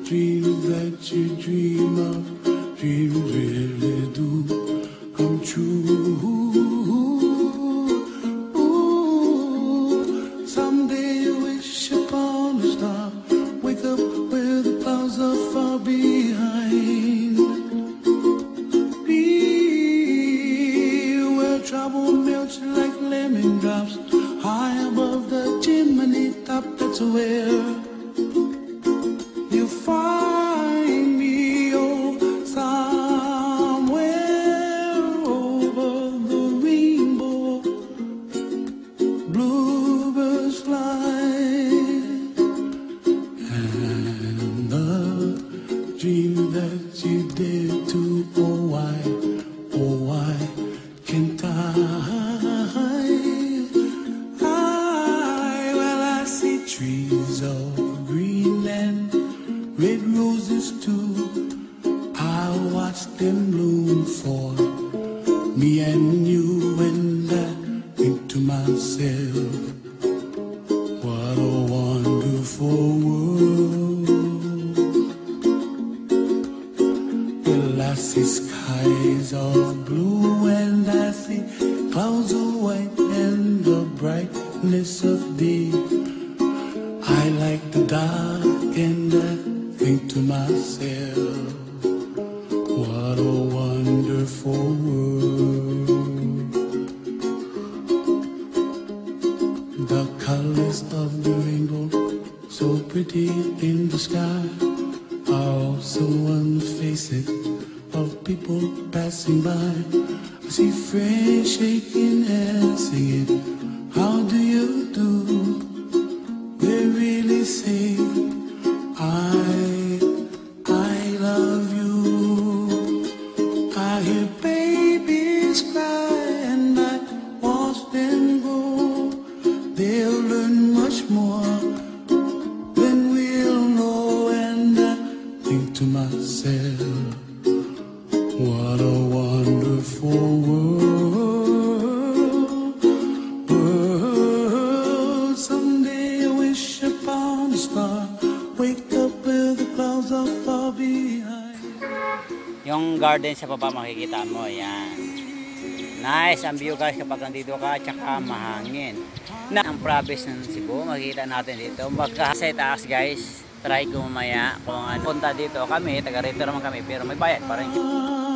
dreams that you dream of, dreams really do come true. Ooh, someday you wish upon a star, wake up where the clouds are far behind. Be where trouble melts like lemon drops, high above the chimney top. That's where you find me, oh, somewhere over the rainbow. Bluebirds fly, and the dream that you did to, oh why can't I? Well, I see trees of Greenland, red roses too. I watch them bloom for me and you, and I think to myself, what a wonderful world. Well, I see skies of blue, and I see clouds of white, and the brightness of day. I like the dark, and I think to myself, what a wonderful world. The colors of the rainbow, so pretty in the sky, are also on the faces of people passing by. I see friends shaking hands, singing, how do you do? They really say, I love you. I hear babies cry, and I watch them go. They'll learn much more than we'll know, and I think to myself, what a wonderful world. Someday I wish upon a star, wake up where the clouds are far behind. Yung garden sa baba makikita mo, yan. Nice ang view guys kapag nandito ka, tsaka mahangin. Na ang province ng Cebu, makikita natin dito. Magka sa taas guys, try ko mamaya kung ano. Punta dito kami, taga rito naman kami, pero may bayad pa rin.